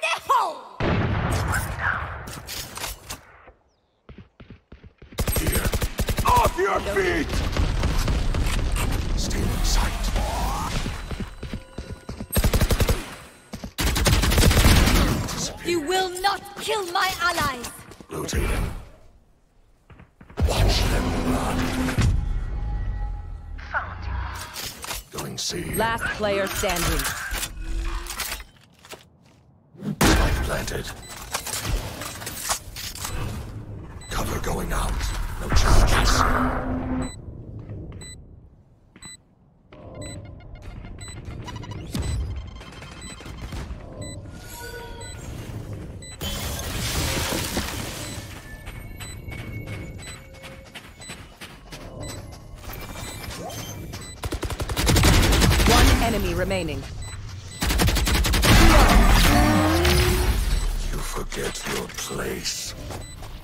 the hole! Here. Off your feet! Stay in sight. You will not kill my allies! Rotating. Watch them run. Found you. Going C. Last player standing. Spike planted. Cover going out. No charges. One enemy remaining. You forget your place.